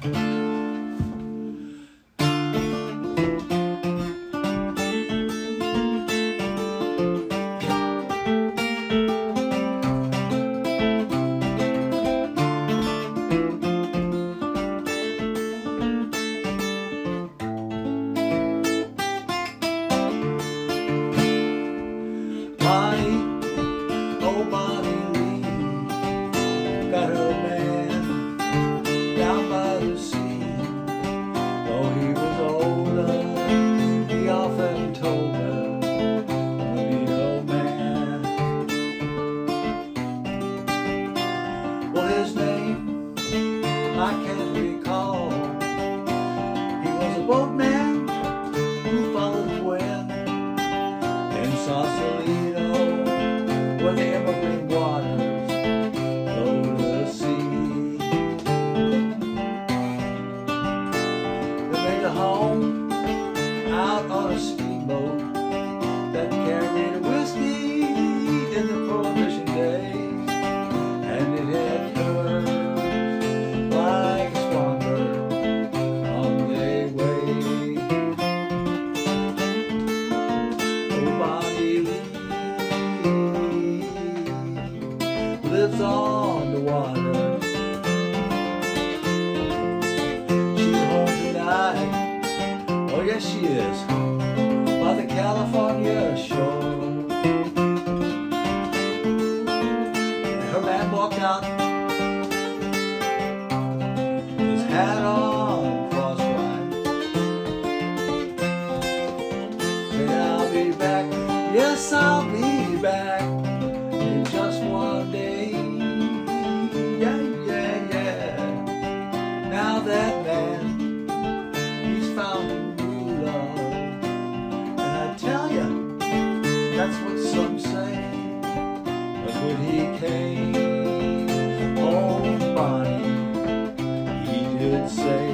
Oh, Bonnie Lee got her man down by the sea. Though he was older, he often told her, "I'm a little man." Well, his name I can't recall. He was a boatman who followed the wind in Sausalito, where the evergreen waters flow to the sea. They made a home out on a steamboat that carried whiskey in the Prohibition days, and it had curves like a swan bird on their way. Oh, Bonnie Lee lives on the water. She's home tonight. Oh yes, she is, by the California shore. And her man walked out, his hat on crosswise, said, "I'll be back, yes I'll be back in just one day." Yeah, yeah, yeah. Now that man, he's found a new love, and I tell ya, that's what some say. But when he came home, Bonnie, he did say,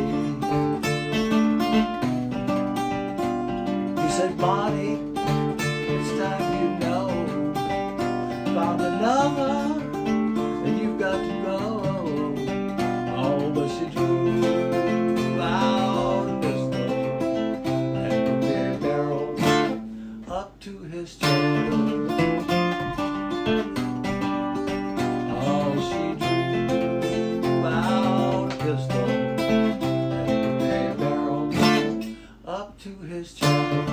he said, "Bonnie, it's time you know, found another, and you've got to go." Oh, but she drew out a pistol and put their barrel up to his chest. Oh, she drew out a pistol and put their barrel up to his chest.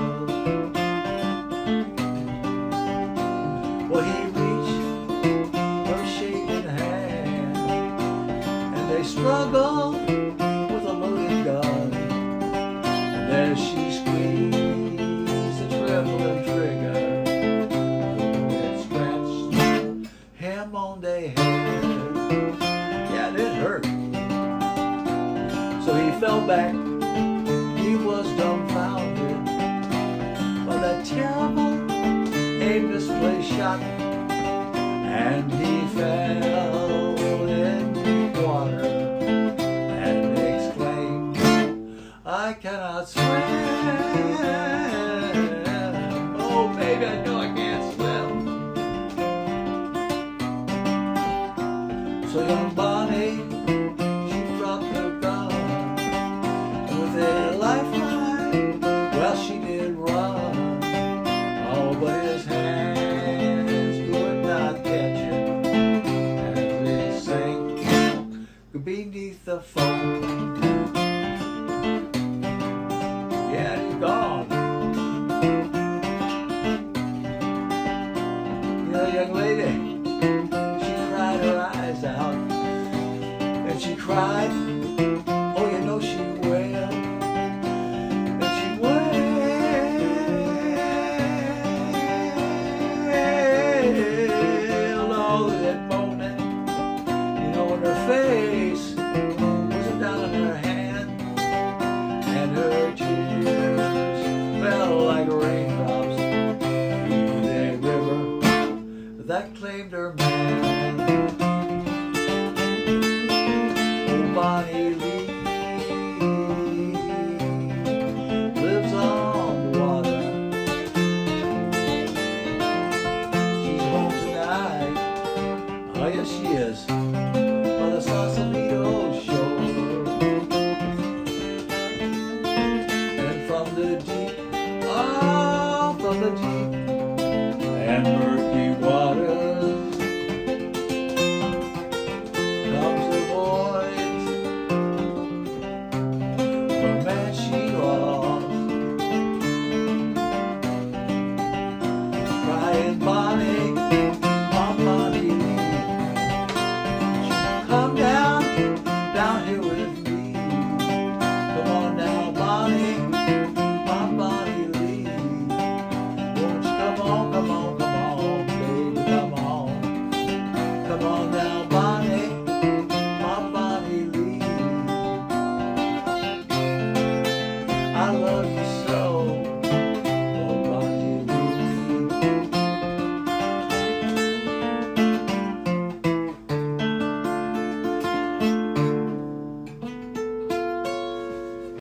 Well, he reached her shaking hand, and they struggled with a loaded gun. And as she squeezed the trembling trigger, it scratched him on the head. Yeah, it hurt. So he fell back. He was dumbfounded by that terrible aimless play shot, and he fell in deep water and exclaimed, "I cannot swim. Oh baby, I know I can't swim." So young Bonnie, she dropped her gun, and with a lifeline, well, she did run. Oh, but his hands could not catch him as they sank beneath the foam. Yeah, he's gone. You know, young lady, she cried her eyes out, and she cried, oh, you know she will. And she wailed all that moment, you know, in her face was down in her hand, and her tears fell like raindrops through the river that claimed her man. Oh, Bonnie Lee lives on the water. She's home tonight. Oh yes, she is, by the Sausalito shore. with me. Come on now, Bonnie, my Bonnie Lee. Won't you come on, come on, come on, baby, come on. Come on now, Bonnie, my Bonnie Lee. I love you